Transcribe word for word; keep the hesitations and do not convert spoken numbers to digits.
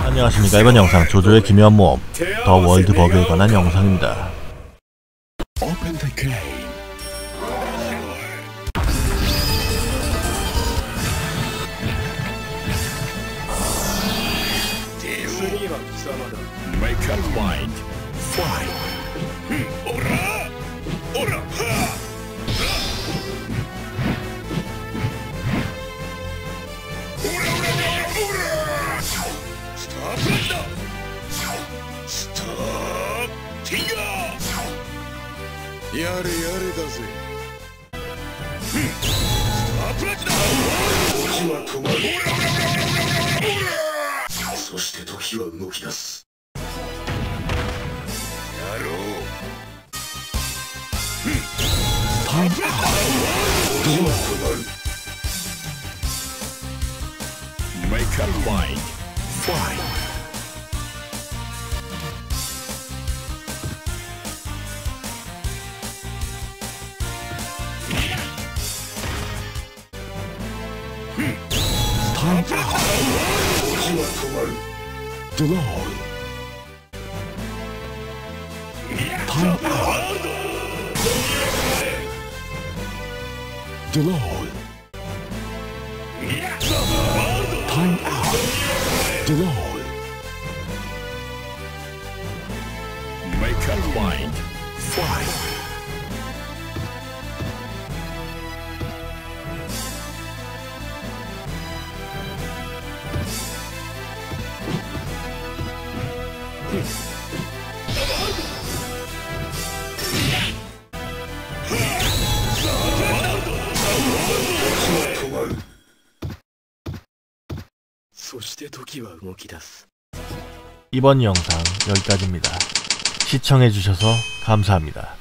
안녕하십니까. 이번 영상 조조의 기묘한 모험 더 월드 버그에 관한 영상입니다. Open the game. Make up mind. Fight. Ora! Ora! Ha! Ora! Ora! Stop it! Stop! Tinga! やれやれだぜ。スタープラチだ。時は止まる。そして時は動き出す。やろう。タイムアウト。時は止まる。Make up mind. Fight. Time out. Delay. Time out. Delay. Time out. Delay. Make up mind. Fight. 이번 영상 여기까지입니다. 시청해주셔서 감사합니다.